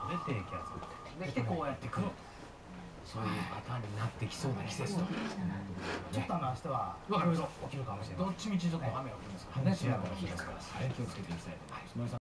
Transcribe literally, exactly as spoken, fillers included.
で低気圧ができてこうやってくる。そういうパターンになってきそうな季節と。 ちょっとあの明日はわかりました。 起きるかもしれない。 どっちみちちょっと雨が降りますからね。気をつけていきたいと思います。